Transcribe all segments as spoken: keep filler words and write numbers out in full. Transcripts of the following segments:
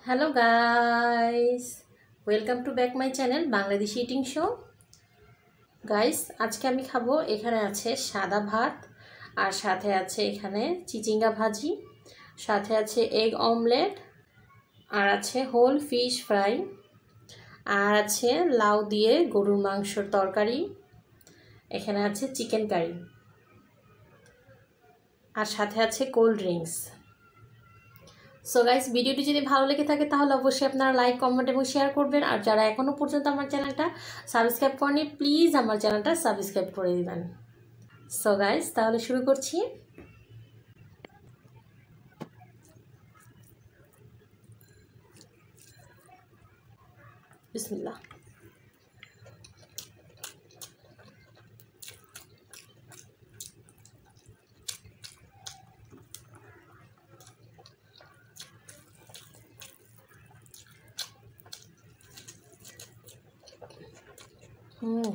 Hello guys, welcome to back my channel Bangladeshi eating show. Guys, আজকে আমি খাবো, এখানে আছে সাদা ভাত, আর সাথে আছে এখানে চিচিঙ্গা ভাজি, সাথে আছে এগ অমলেট, আর আছে হোল ফিশ ফ্রাই, আর আছে লাউ দিয়ে গরুর মাংসর তরকারি, এখানে আছে চিকেন কারি, আর সাথে আছে কোল্ড ড্রিঙ্কস। সো গাইস, ভিডিওটি যদি ভালো লেগে থাকে তাহলে অবশ্যই আপনারা লাইক, কমেন্ট এবং শেয়ার করবেন। আর যারা এখনও পর্যন্ত আমার চ্যানেলটা সাবস্ক্রাইব করেনি, প্লিজ আমার চ্যানেলটা সাবস্ক্রাইব করে দিবেন। সো গাইস, তাহলে শুরু করছি। বিসমিল্লাহ। হুম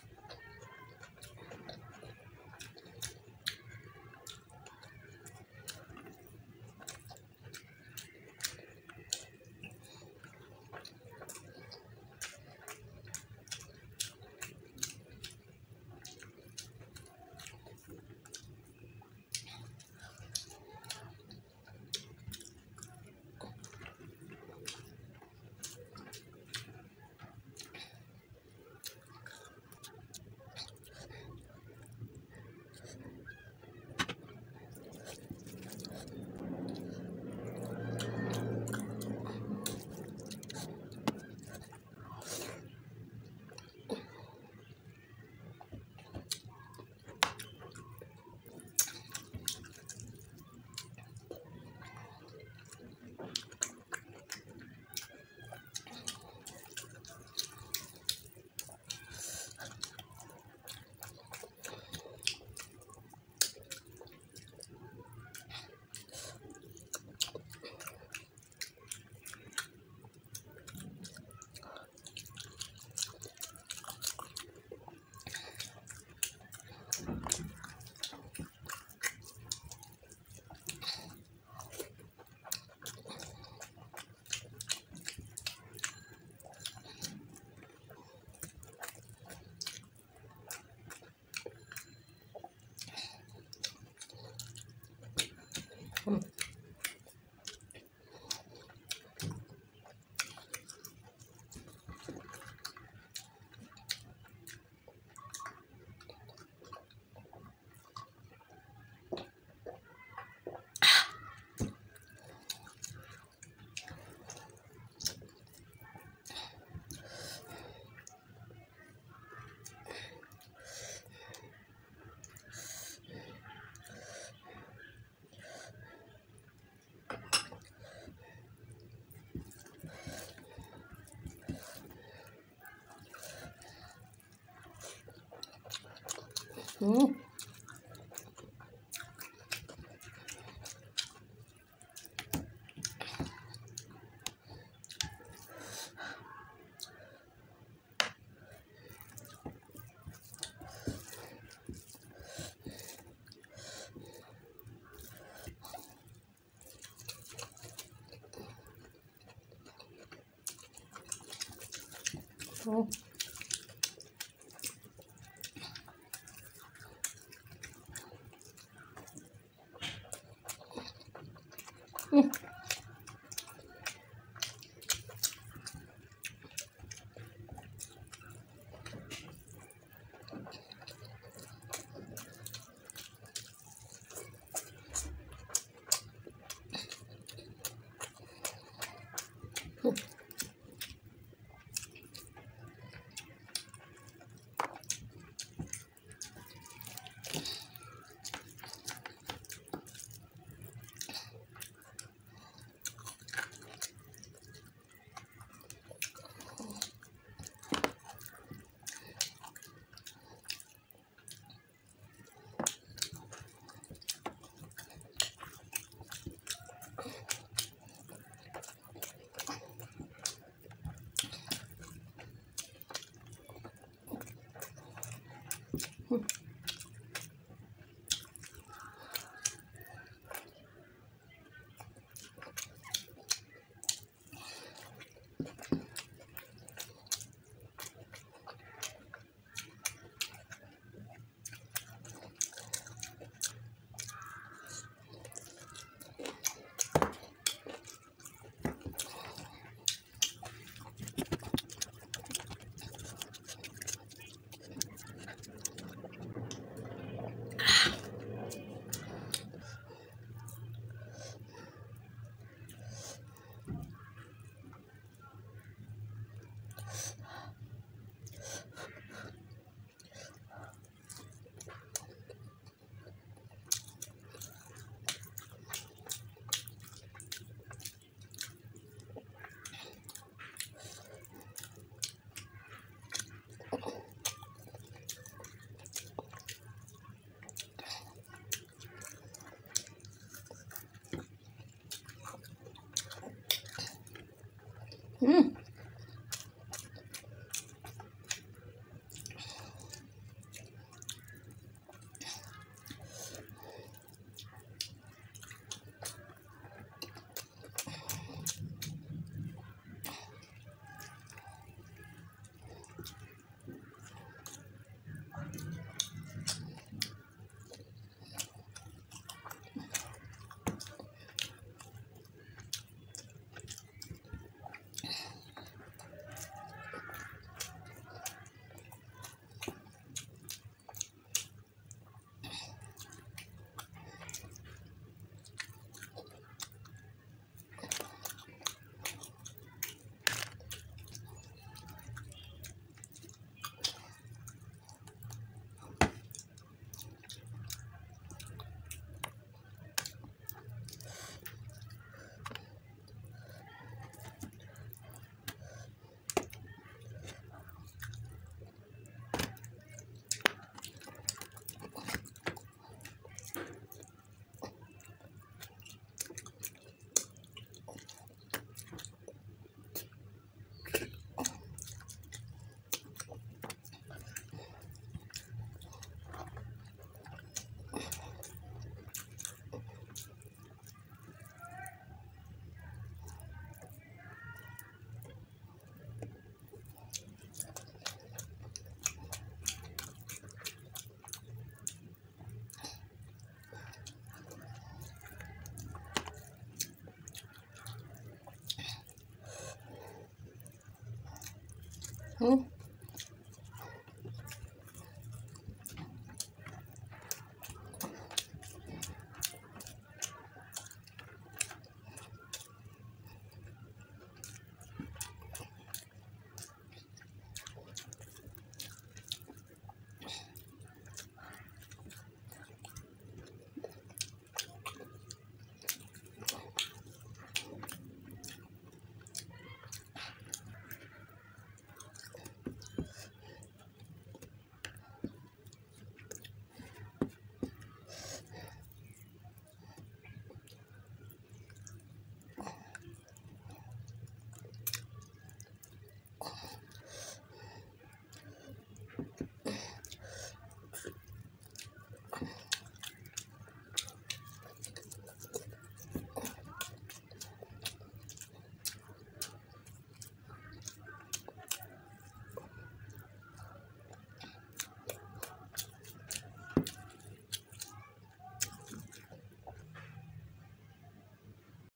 হুম হুম হুম হুম হুম হুম হুম